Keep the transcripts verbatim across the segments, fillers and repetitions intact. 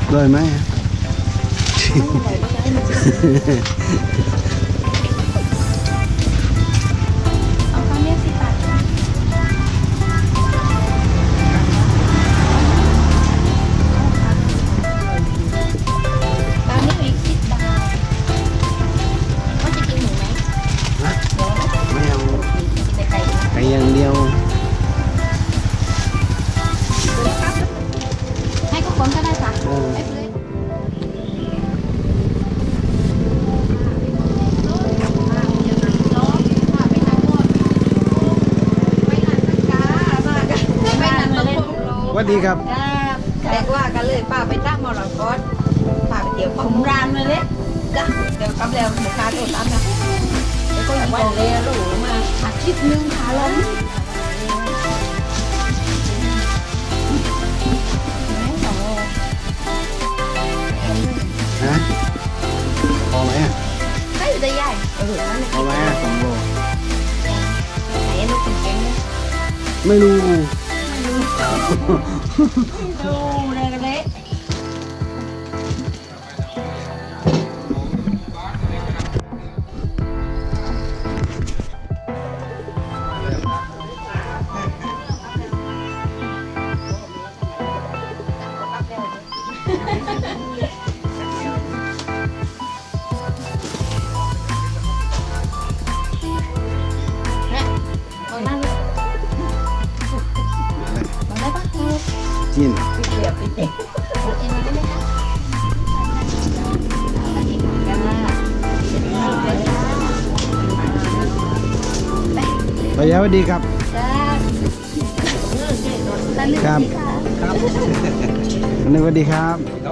เลยไหมเอาข้าวเมียสิบบาทข้าวเมียอีกสิบบาทเขาจะกินหมูไหมนะไม่เอากินแต่ไก่ไก่อย่างเดียวให้ก็คนก็ได้จ้ะเออให้เลยสวัสดีครับแต่ว่ากันเลยป้าไปตั้งมรกตป้าไปเดี๋ยวผมรานเลยเลยจ้ะเดี๋ยวกำแล้วหมูคาโดนตามนะแล้วก็อย่างวันเลยลูกมาอาทิตย์นึงขาล้มฮะพอไหมอ่ะได้อยู่ได้ใหญ่เออนั่นพอไหมอ่ะสองโลไหนลูกเป็นแกงเนี่ยไม่รู้ดูเลยกันเลยเอาหน้าลูกเอาได้ปะเอาจีนเดี๋ยวไปเด็กเอาเอ็นได้ไหมคะอันนี้กันไปยาวสวัสดีครับจ้าตาลึกครับดีค่ะครับวันนี้สวัสดีครับ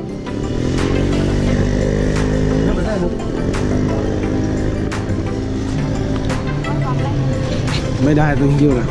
ไม่ได้ต้องหิ้วนะ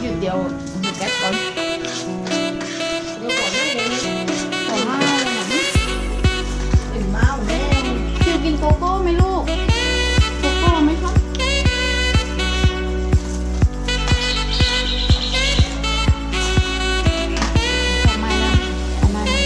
จุดเดียวมีแก๊สก่อนขอมาเลยหนังกินเมาแม่คิวกินโกโก้ไหมลูกโกโก้ไหมคะทำไมล่ะทำไมล่ะ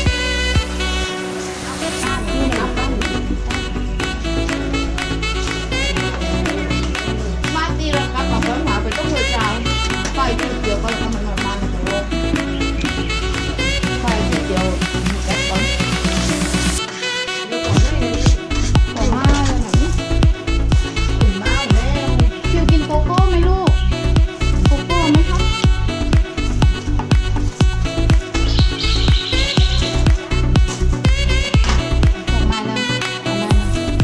มาตีละกับกับร้อนหวานไปต้องเลยจ้าไฟจุดเดียวก็ทำมันนอนมาในโลกไฟจุดเดียวมีแก๊สก่อนขอมาเลยหนังกินเมาแม่คิวกินโกโก้ไหมลูกโกโก้ไหมคะทำไมล่ะทำไมล่ะ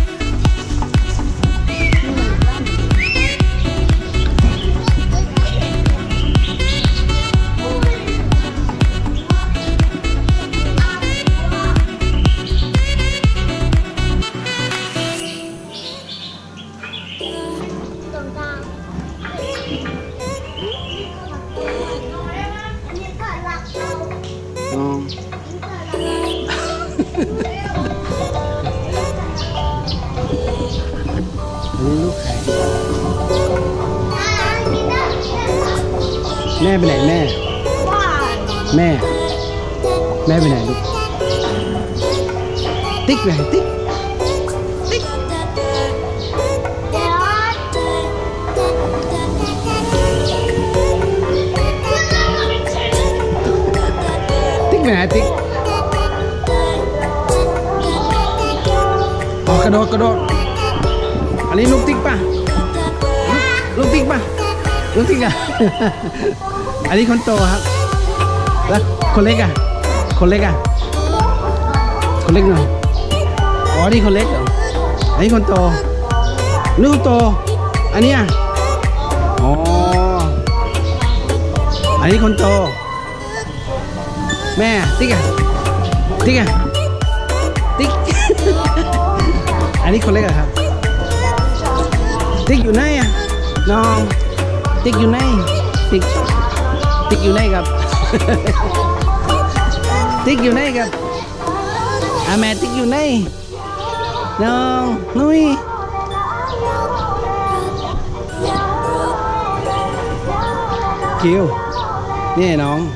น้องอันนี้ลูกใครแม่ไปไหนแม่ แม่ แม่ไปไหนลูก ติ๊กไปไหนติ๊ก ติ๊กไปไหนติ๊กอ๋อกระโดดกระโดด อันนี้ลูกติ๊กป่ะ ลูกติ๊กป่ะ ลูกติ๊กอ่ะ อันนี้คนโตครับ แล้วคนเล็กอ่ะ คนเล็กอ่ะ คนเล็กหน่อย อ๋อ นี่คนเล็กเหรอ อันนี้คนโตลูกโต อันนี้อ่ะ อ๋อ อันนี้คนโต แม่ติ๊กอ่ะ ติ๊กอ่ะ ติ๊ก อันนี้คนเล็กอะครับ ติ๊กอยู่ไหนอ่ะ น้อง ติ๊กอยู่ไหน ติ๊ก ติ๊กอยู่ไหนครับ ติ๊กอยู่ไหนครับอาแม่ติ๊กอยู่ไหนน้องนุ้ยคิวนี่น้อง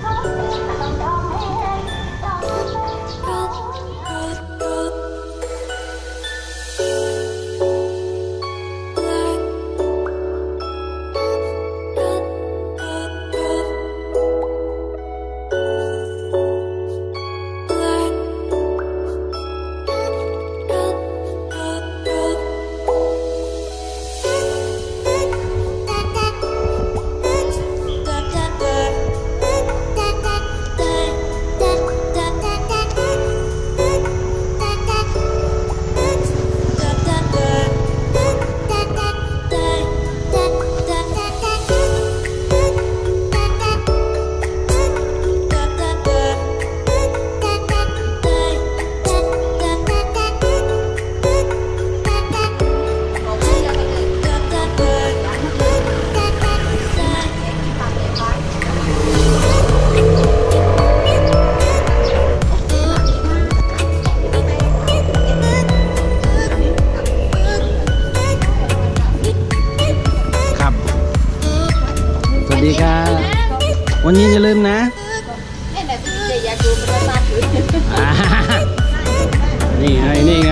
สวัสดีครับวันนี้อย่าลืมนะนี่ไงนี่ไง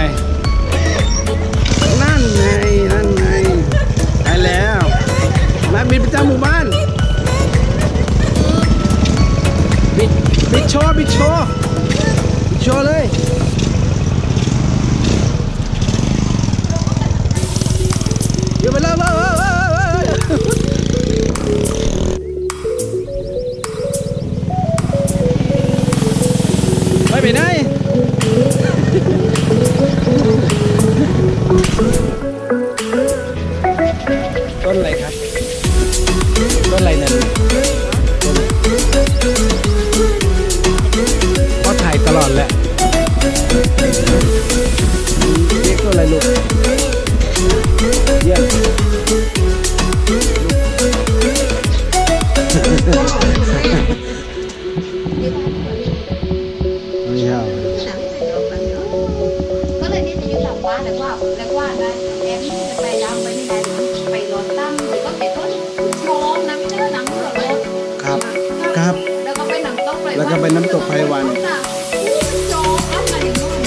นั่นไงนั่นไงไปแล้วมาบิดประจำหมู่บ้านบิดบิดโชว์บิดโชว์บิดโชว์เลยเดี๋ยวไปเลยไปไปไหนต้นอะไรครับต้นอะไรนั่นต้นก็ถ่ายตลอดแหละไม่ชอบก็เลยนี่จะอยู่หลังบ้านแล้วว่าแล้วว่าได้แอมจะไปดำไปที่ไหนไปรถตั้มหรือก็ไปต้นโชมนะไม่ใช่หนังรถครับครับแล้วก็ไปหนังตกไปแล้วก็ไปน้ำตกไพวันโชมอัพมาอย่างนู้น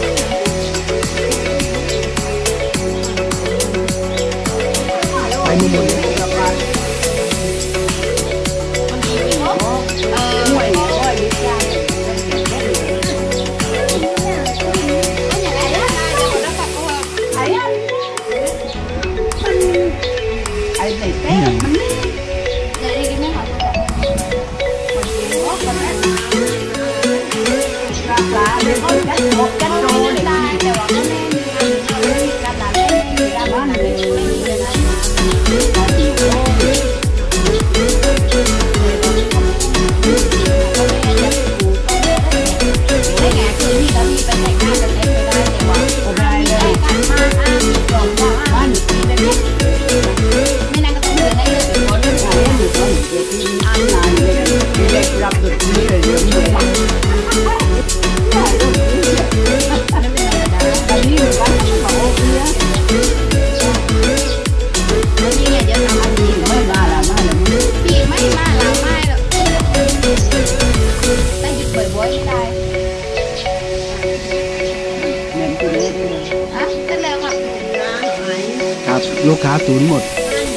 ไปมุมหมดมันดีไปเนาะเออหวยหวยดีใจไอ้เด็กเต้มันนี่จะได้กินไหมคะมันกินหมดกันแล้วปลาปลาเลยก็จัดหมดจัดโตเลยได้แต่ว่าก็ไม่มีอะไรไม่มีการด่าไม่มีการบ้านไม่มีไม่มีเลยนะก็ตีโตได้ไงคือที่เรามีไปแต่งหน้ากันเล่นไม่ได้แต่ว่าโอเคเลยการมาอ้างกล่องว่าบ้านมีเป็นเล็กไม่นั่งก็ต้องเดินได้เลยเป็นคนเดินไปเดินไปเด็กที่อ่านงานเด็กเด็กรับตัวนี้เลยเดี๋ยวนี้เลยอันนี้มันก็ต้องบอกโอ้เนี้ยแล้วนี่ไงจะทำอันนี้ไม่มาละมาละพี่ไม่มาละไม่หรอกแต่หยุดบ่อยๆไม่ได้เงินตัวเล็กอ่ะเสร็จแล้วครับครับลูกค้าศูนย์หมด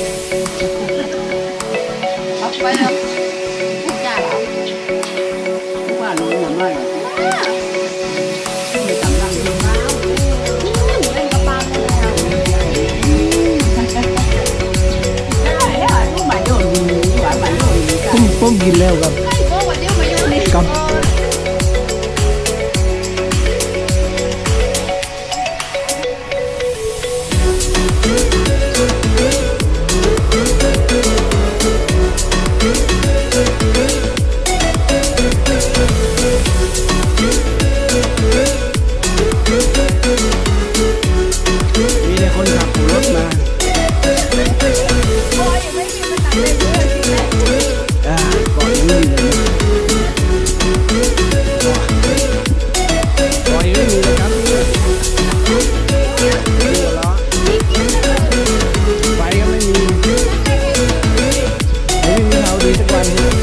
เอาไปแล้วพูดจาเหรอว่ารู้หมดเลยไม่ตำลังดูมาเล่นกระปาเลยแล้วลูกหมาโยนหวานหมาโยนปุ้มปุ้มกินแล้วครับไอ้โบ้วันเดียวมาอยู่นี่ครับมีแต่คนขับรถมาโบ้ยังไม่มีมาตัดเลยเพื่อนสิแม่อ่าก่อนยังไม่มีเลยก่อนยังไม่มีเลยครับนี่หัวล้อไฟก็ไม่มีไม่มีเขาดีสักวันนี้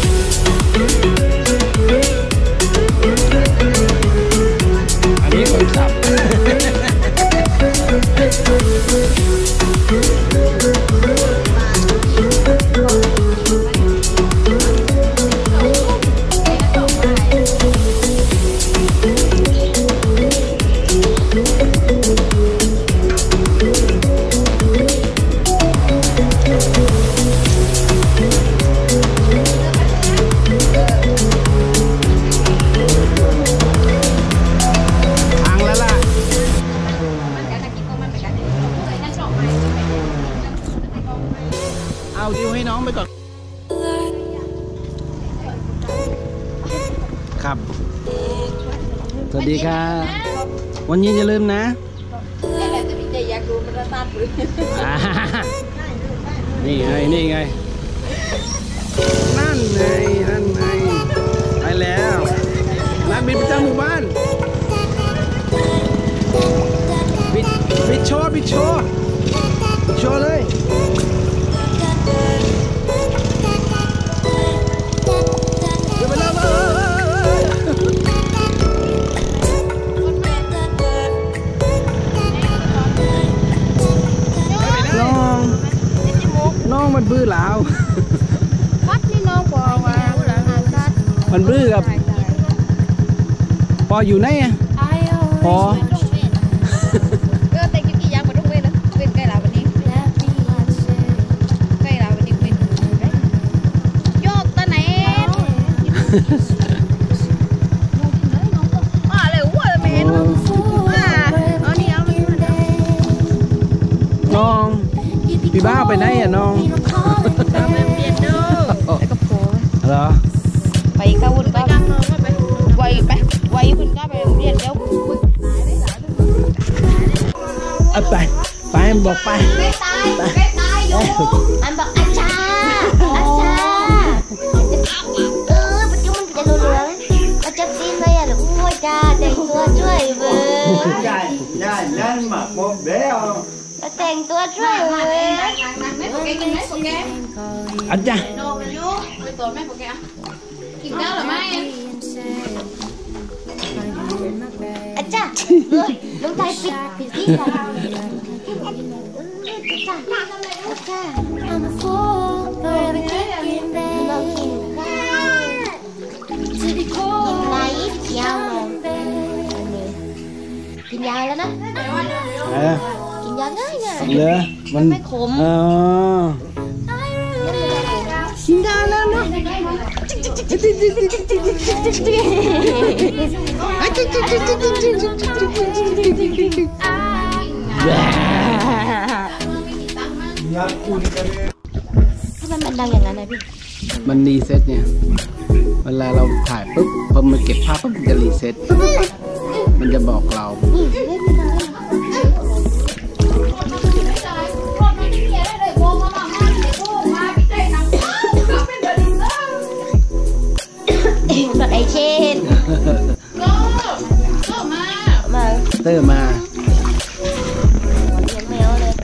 อันนี้คนขับ พังแล้วล่ะมันกันกินก็มันเหมือนกันเลยนั่งชอบไหมเอาดิวให้น้องไปก่อน ครับ สวัสดีครับ วันนี้อย่าลืมนะอะไรจะมีใจอยากดูมันจะตัดหรืออ่านี่ไง นี่ไง นั่นไง นั่นไง ไปแล้วนักบินประจำหมู่บ้านบิดบิดโชว์บิดโชว์บิดโชว์เลยเดี๋ยวไปแล้วเอ้ยน้องน้องมันบื้อหลาววัดนี่น้องบอกว่าหลังคัดมันบื้อกับปออยู่ไหนอะปอเออแต่กินกี่อย่างมาทุกเว้ยนะเป็นไก่ลาวันนี้ไก่ลาวันนี้เป็นโยกตะไหนมาเลยวัวเมนมาเอานี่เอานี่น้องพี่บ้าไปไหนอะน้องทำเป็นเปียโนแล้วก็โผล่เหรอไปเข้าวุ่นก็ไวไปไวคุณก็ไปเรียนแล้วเอาไปไปบอกไปไม่ตายไม่ตายอยู่อันบอกอาชาอาชาวยเว้ยได้ได้นั่นมาพบแล้วแล้วแต่งตัวช่วยเว้ยไม่โปรแกรมกินไหมโปรแกรมอาจารย์โนมันยุ่งไปตัวแม่โปรแกรมกินแล้วหรือไม่อาจารย์เฮ้ยลงไทยปิดปิดที่ไหนอาจารย์อาจารย์เรากินกินไรยาวเลยกินยาวแล้วนะเออกินยาวง่ายง่ายเหลือมันไม่ขมอ๋อกินได้แล้วเนาะอยากคุยกันเลยทำไมมันดังอย่างนั้นนะพี่มันรีเซ็ตเนี่ยเวลาเราถ่ายปุ๊บพอมันเก็บภาพปุ๊บมันจะรีเซ็ตมันจะบอกเรานี่เล่นไม่ได้รถไอเชนมาเตอร์มาเลี้ยงแมวเลย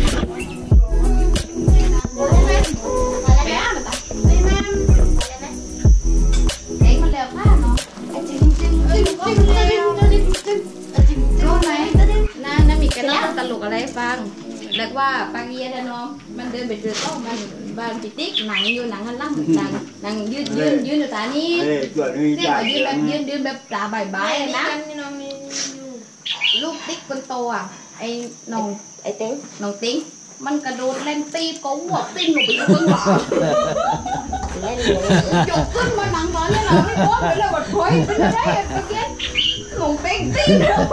ตลกอะไรฟังเรียกว่าปางเยียนะน้องมันเดินไปเจอต้องมันบ้านปิติ๊กหนังอยู่หนังหันล่างหนังหนังยืดยืนยืนอยู่ตานี้เอ้ยตัวนี้เรียกได้ว่ายืนแบบยืนยืนแบบตาใบใบนะลูกติ๊กคนโตอ่ะไอ้น้องไอเต้งน้องติ๊กมันกระโดดเล่นตีก็หัวติ้งลงไปอยู่ข้างหลังเล่นเลยยกขึ้นมาหนังร้อนเลยเราไม่พ้นไปเลยวัดคอยเป็นได้เมื่อกี้น้องติ๊กตี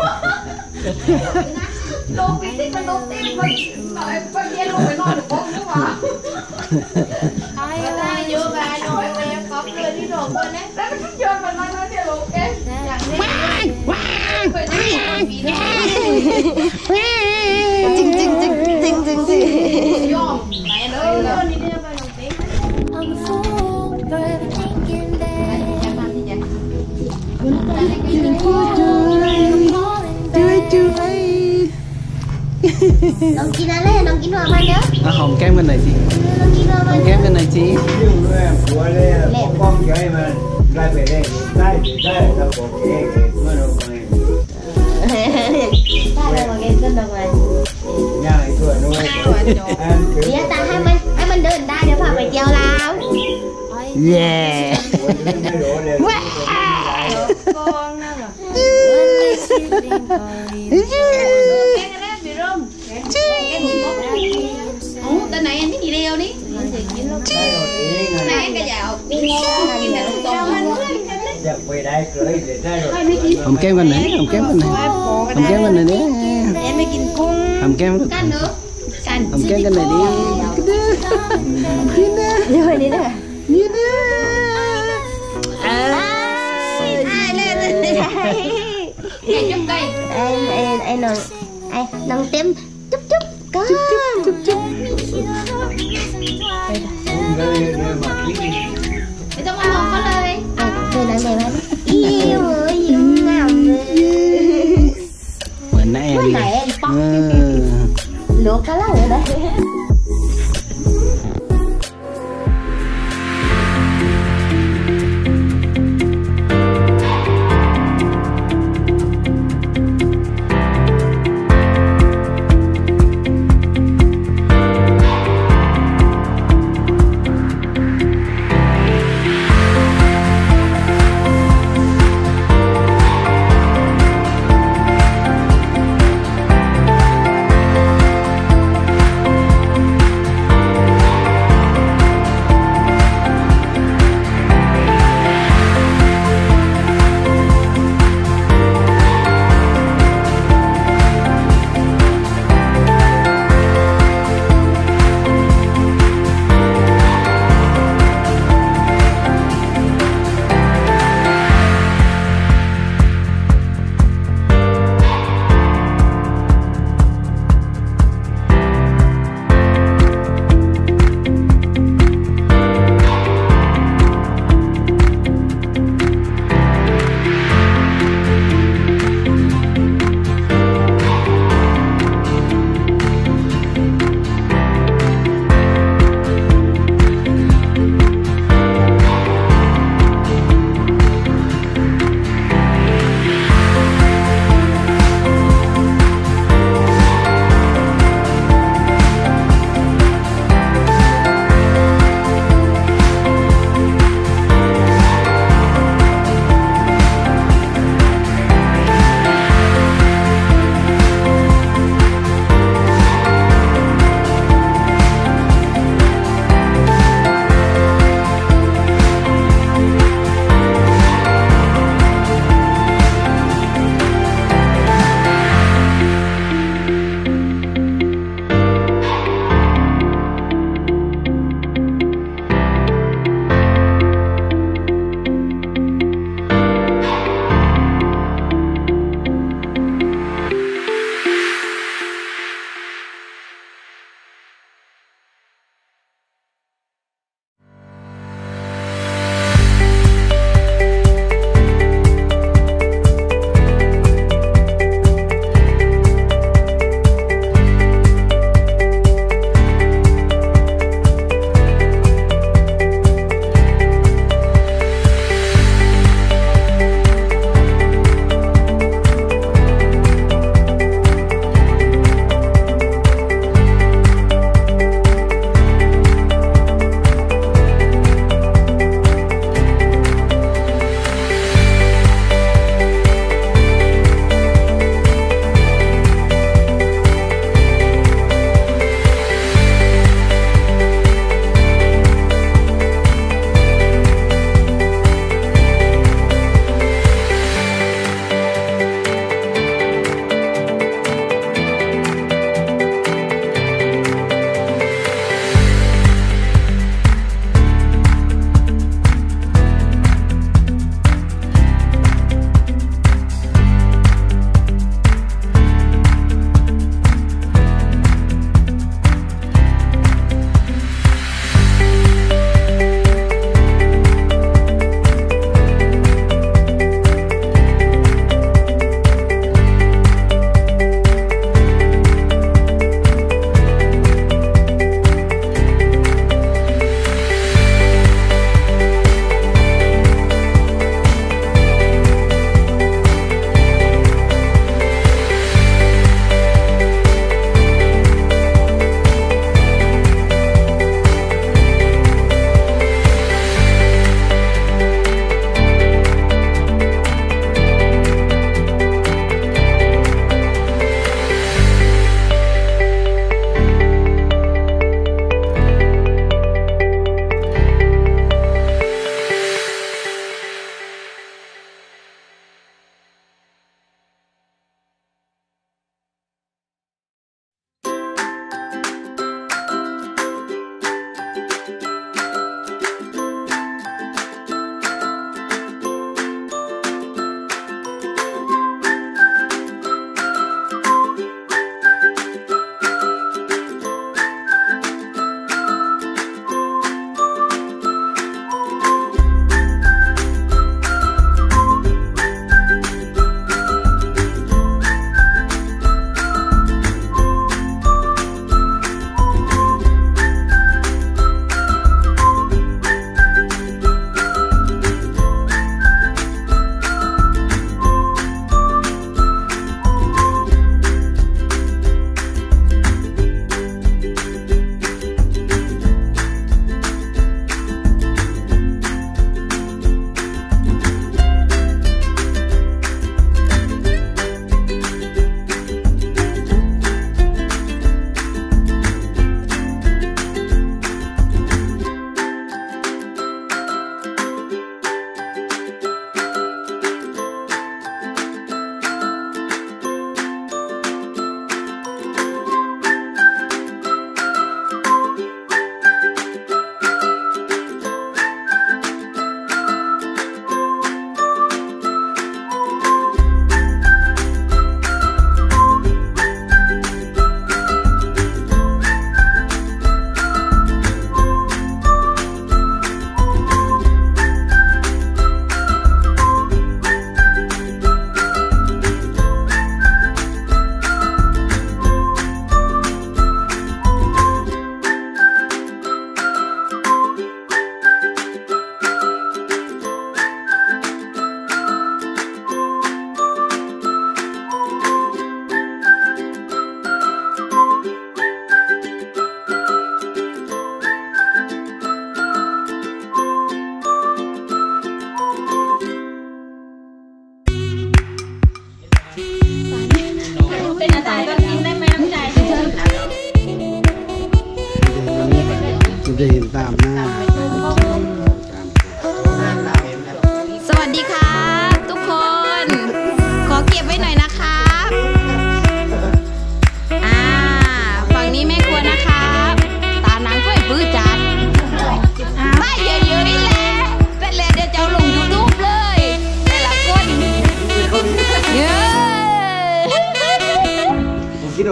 ลงไปติ๊กมันลงติ๊กมันไปเย็นลงไปนอนอยู่บ้านนี่หว่าก็ได้เยอะไปน้อยไปก๊อปเลยที่โดดคนนี้แล้วมันเยอะมันมาแล้วเนี่ยลงเอ๊ะอย่างนี้เคยได้ปีนี้จริงจริงจริงจริงจริงจริงยอมไหนเลยเลยนี่เนี่ยไปลงติ๊กจะมาที่จะน้องกินอะไรน้องกินหัวมันเด้อเอาหอมแก้มกันหน่อยสิน้องกินหัวหมัอน มเด้แก้อมกันหน่อยสิยุ่งด้วยหัวเลยปกป้องใจมันได้ไปได้ได้ได้แล้วบอกเองเมื่อเราไปถ้าเรามาเก็บต้นดอกไม้ย่างไอ้ตัวนู้นอันคือเดี๋ยวแต่ให้มันให้มันเดินได้เดี๋ยวพาไปเที่ยวลาวเย้ไม่รู้เลยกองนั่นเหรอแกงอะไรพี่ร่มแกงหมูก๊อกโอ้แต่ไหนอันนี้ดีเร็วนี่ได้รถเองไหนก็อย่าเอากินกินแต่ลูกตองอยากไปได้เลยเดี๋ยวได้รถหอมแก้มกันหน่อยหอมแก้มกันหน่อยหอมแก้มกันหน่อยดิเอ็นไม่กินกุ้งหอมแก้มกันเนอะกันหอมแก้มกันหน่อยดิกินนะเดี๋ยวนี้เด้อกินนะเออไอ้เล่นเลยไก่จุ๊บไก่ไอ้ไอ้ไอ้น้องไอ้น้องเต็มจุ๊บจุ๊บก็จุ๊บจุ๊บจุ๊บเลยเดินมาที่ไม่ต้องมามองเขาเลยไอ้เดินนั่งไหนวะอิ่วยิ้มงามเลยเหมือนน้าแอนคนไหนเลยไอ้ป๊อกเออลูกก็เล่าเลย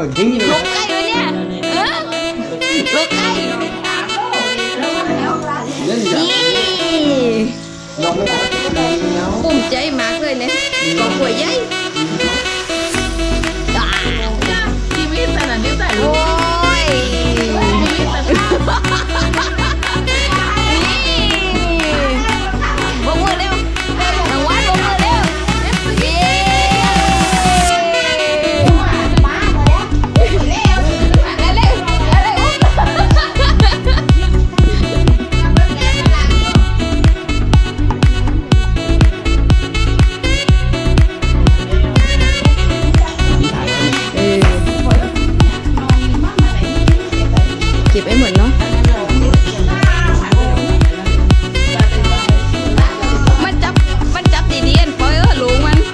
แบบนี้ลูกไก่เลยเนี่ยเออลูกไก่เล่นจับนี่ลองไม่ได้แล้วภูมิใจมากเลยเนี่ยกองหัวใหญ่อ่าชีวิตแต่ละนิสัยโอ้ยบกมือเร็วรางวัลบกมือเร็วเย้เร็วเร็วเก็บไว้หมดเนาะมันจับมันจับดีๆอันปล่อยเออลุงมัน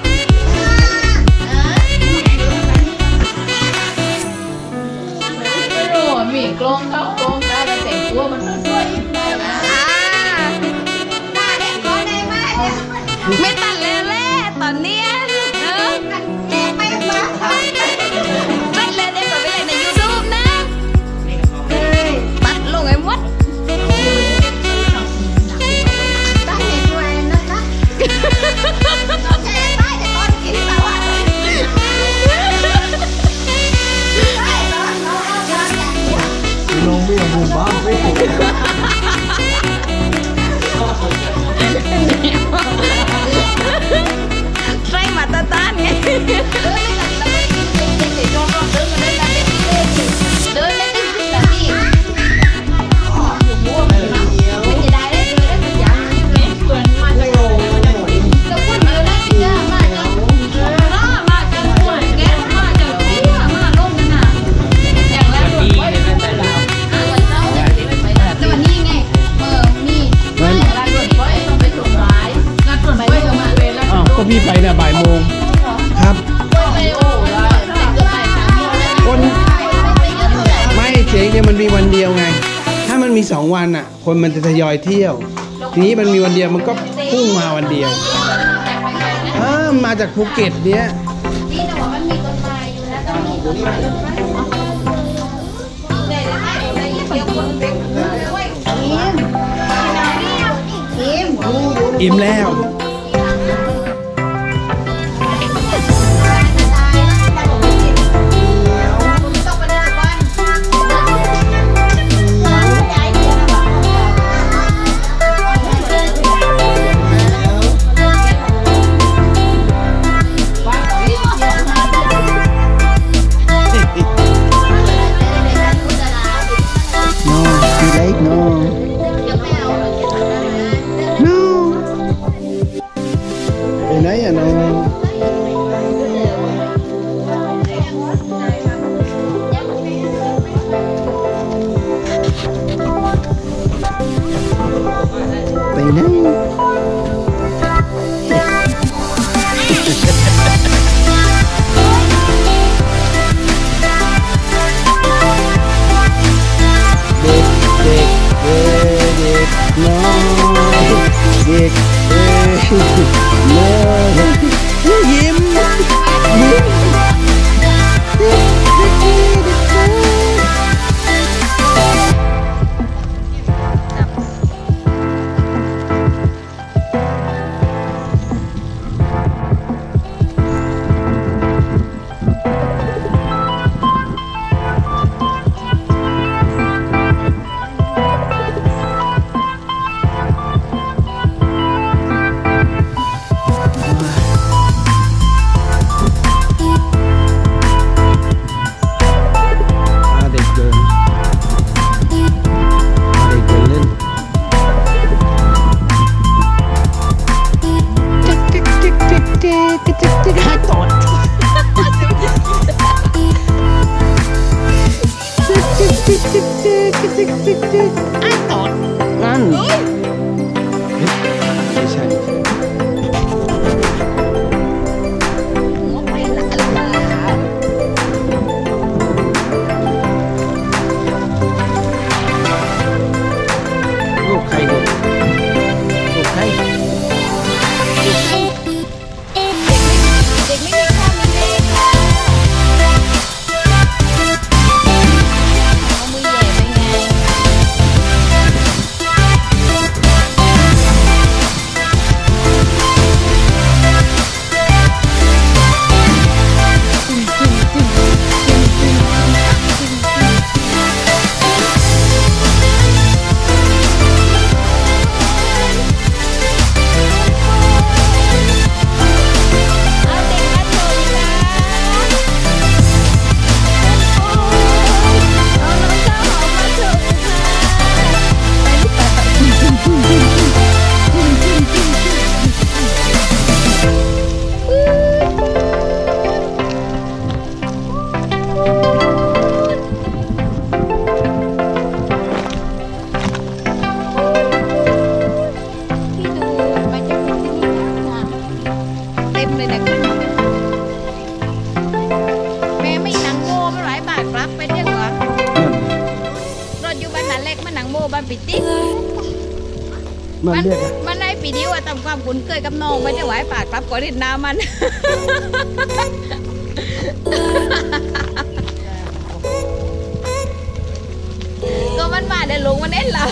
โอ้มีกลองเขากลองได้แต่แต่งตัวมันสวยอ่าไม่ตัดเลยแหละตอนเนี้ยเออตัดเลยเดี๋ยวก่อนไปเลยในยูทูบนะตัดลงไอ้มดน้องไม่เอาบุ้มบ้าไม่ใส่มาตาตานไงเดินไม่ถึงสิบนาทีไม่จะได้ได้เลยได้มันยังไม่เกินมาจะโง่จะพูดเลยได้ที่จะมาจะมาจะป่วยแก้มาจะเสียมาลงกันนะอย่างแรกเลยไปไปแล้ววันเสาร์แต่วันนี้ไงเออมีงานด่วนไปต้องไปส่งสายงานด่วนไปต้องมาเป็นแล้วอ้าวก็พี่ไปเนี่ยบ่ายโมงครับไปโอ้แต่เกิดไปสามโมงแล้วคนไม่เจ๊เนี่ยมันมีวันเดียวไง ถ้ามันมีสองวันอ่ะ คนมันจะทยอยเที่ยว ทีนี้มันมีวันเดียวมันก็พุ่งมาวันเดียวอ่ามาจากภูเก็ตเนี้ยนี่แต่ว่ามันมีต้นไม้อยู่นะต้องมีต้นไม้ได้ได้ได้เดี๋ยวคนเด็กด้วยอิ่มแล้วไหนอ่ะน้องไปไหนเด็กเด็กเด็กเด็กน้องเด็กเอ้ยน้องยิ้มยิ้มนั่นไม่ใช่ลูกใครลูกลูกใครเด็กไม่มีข้อมีเลขมันเรียกอะมันในปีเดียวอะทำความคุ้นเคยกับน้องมันจะไหวปากครับก่อนเห็นน้ำมัน ก็มันมาเดี๋ยวลงมันเอ็นเรา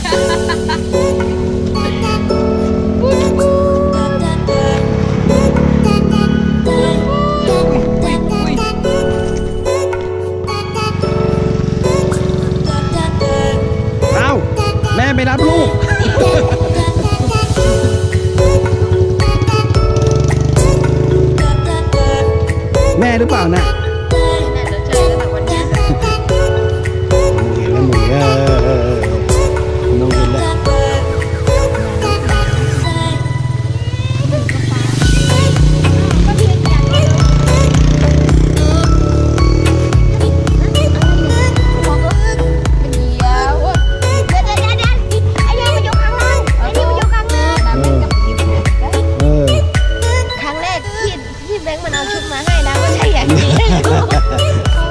เอาแม่ไปรับลูก แม่หรือเปล่านะน่าจะเจอกันวันนี้เห็นแล้วหมูเออมองเห็นแล้วเออครั้งแรกที่ที่แบงค์มันเอาชุดมาให้นะก็ใช่อย่างนี้